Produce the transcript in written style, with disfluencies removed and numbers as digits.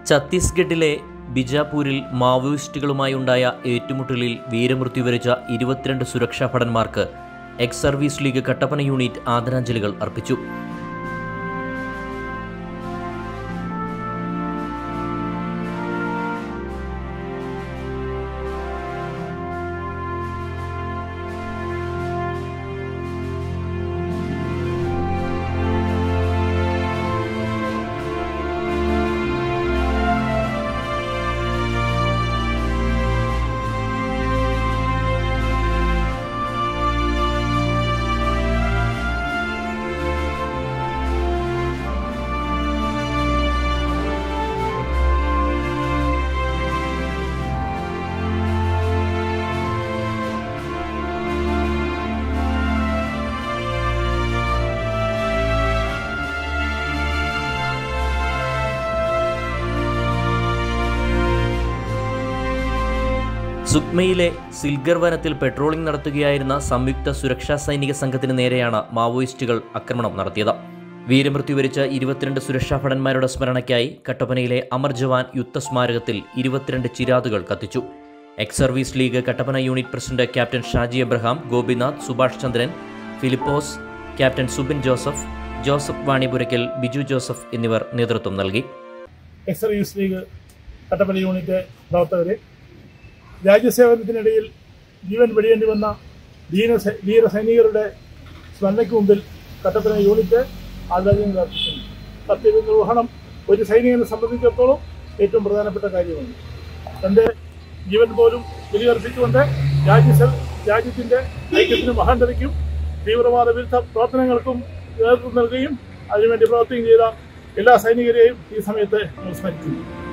ഛത്തീസ്ഗഡിലെ ബിജാപൂരിൽ മാവോയിസ്റ്റുകളുമായുണ്ടായ ഏറ്റുമുട്ടലിൽ വീരമൃത്യു വരിച്ച 22 സുരക്ഷാ ഭടന്മാർക്ക് ex service league Kattappana unit ആദരാഞ്ജലികൾ അർപ്പിച്ചു. സുക്മയിലെ സിൽഗർ വനത്തിൽ പെട്രോളിംഗ് നടത്തുകയായിരുന്ന സംയുക്ത സുരക്ഷാ സൈനിക സംഘത്തിന് നേരെയാണ് മാവോയിസ്റ്റുകൾ ആക്രമണം നടത്തിയത്. വീരമൃത്യു വരിച്ച 22 സുരക്ഷാ ഭടന്മാരുടെ സ്മരണയ്ക്കായി കട്ടപ്പനയിലെ അമർ ജവാൻ യുദ്ധസ്മാരകത്തിൽ 22 ചിരാതുകൾ കത്തിച്ചു. Ex service league Kattappana unit president captain Shaji Abraham, Gopinath, Subhash Chandran, Philipose, captain Subin Joseph, Joseph Vanipurakkal, Biju Joseph എന്നിവർ നേതൃത്വം നൽകി. Ex service league Kattappana unit പ്രവർത്തകരെ രാജ്യസേവനത്തിനിടയിൽ ജീവൻ വെടിയേണ്ടി വന്ന ധീരസൈനികരുടെ സ്മരണയ്ക്ക് മുമ്പിൽ കട്ടപ്പന യൂണിറ്റ് ആദരാഞ്ജലികൾ അർപ്പിക്കുന്നു. കർത്തവ്യ നിർവഹണം ഒരു സൈനികനെ സംബന്ധിച്ചിടത്തോളം ഏറ്റവും പ്രധാനപ്പെട്ട കാര്യമാണ്. തൻ്റെ ജീവൻ പോലും ബലിയർപ്പിച്ചുകൊണ്ട് രാജ്യത്തിൻ്റെ ഐക്യത്തിനും അഖണ്ഡതയ്ക്കും തീവ്രവാദ വിരുദ്ധ പ്രവർത്തനങ്ങൾക്കും നേതൃത്വം നൽകുകയും അതിനുവേണ്ടി പ്രവർത്തിക്കുകയും ചെയ്ത എല്ലാ സൈനികരെയും ഈ സമയത്ത് സ്മരിക്കുന്നു.